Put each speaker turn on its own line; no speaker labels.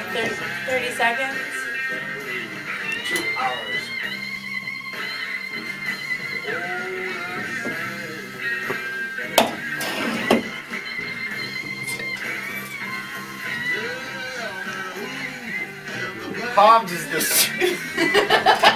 like 30 seconds.
2 hours. Hobbs is the